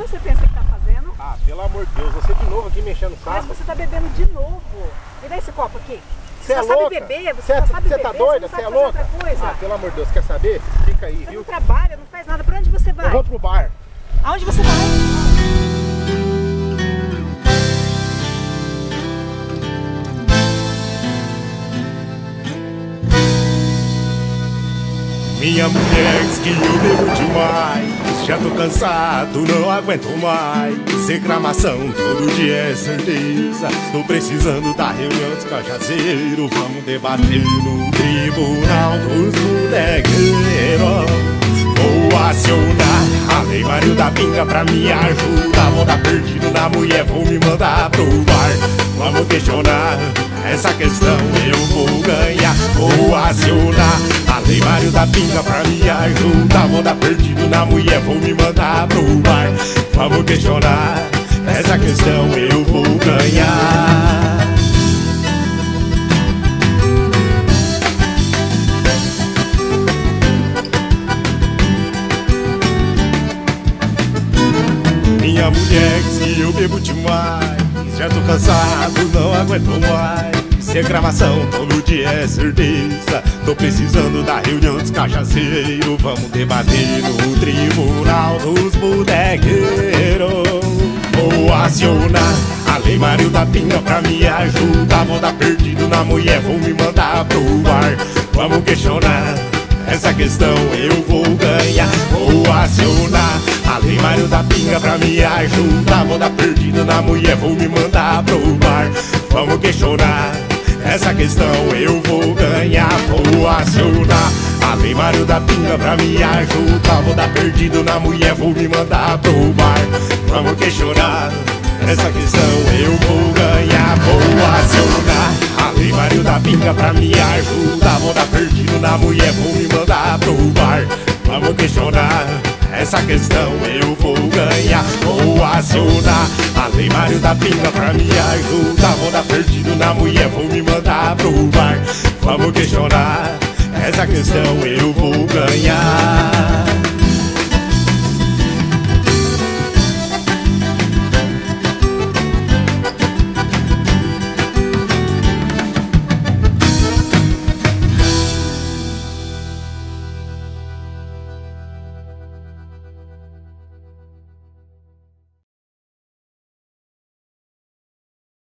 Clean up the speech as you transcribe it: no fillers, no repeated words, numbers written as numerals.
você pensa que tá fazendo? Ah, pelo amor de Deus, você de novo aqui mexendo o Mas saco. você tá bebendo de novo. Me dá esse copo aqui. Você é só sabe louca? beber, você só sabe Você beber, tá doida? você Você não é sabe fazer louca? outra coisa. Ah, pelo amor de Deus, quer saber? Fica aí, Você viu? não trabalha, não faz nada. Pra onde você vai? Eu vou pro bar. Aonde você vai? Minha mulher diz que eu bebo demais. Já tô cansado, não aguento mais. Reclamação todo dia é certeza. Tô precisando da reunião dos cajazeiros. Vamos debater no tribunal dos bodegueiros. Vou acionar a Lei Mário da Pinga pra me ajudar. Vou dar perdido na mulher, vou me mandar pro bar. Vamos questionar essa questão, eu vou ganhar. Vou acionar a Lei Mário da Pinga pra me ajudar. Vou dar perdido na mulher, vou me mandar pro bar. Vamos questionar essa questão, eu vou ganhar. Minha mulher diz que eu bebo demais. Já tô cansado, não aguento mais. Reclamação todo dia é certeza. Tô precisando da reunião dos cajazeiros. Vamos debater no tribunal dos bodegueiros. Vou acionar a Lei Mário da Pinga pra me ajudar. Vou dar perdido na mulher, vou me mandar pro bar. Vamos questionar essa questão, eu vou ganhar. Vou acionar a Lei Mário da Pinga pra me ajudar. Vou dar perdido na mulher, vou me mandar pro bar. Vamos questionar essa questão, eu vou ganhar. Vou acionar a Lei Mário da Pinga pra me ajudar. Vou dar perdido na mulher, vou me mandar pro bar. Vamos questionar essa questão, eu vou ganhar. Vou acionar a Lei Mário da Pinga pra me ajudar. Vou dar perdido na mulher, vou me mandar pro bar. Vamos questionar essa questão, eu vou ganhar. Vou acionar a Lei Mário da Pinga pra me ajudar. Vou dar perdido na mulher, vou me mandar pro bar. Vamos questionar essa questão, eu vou ganhar.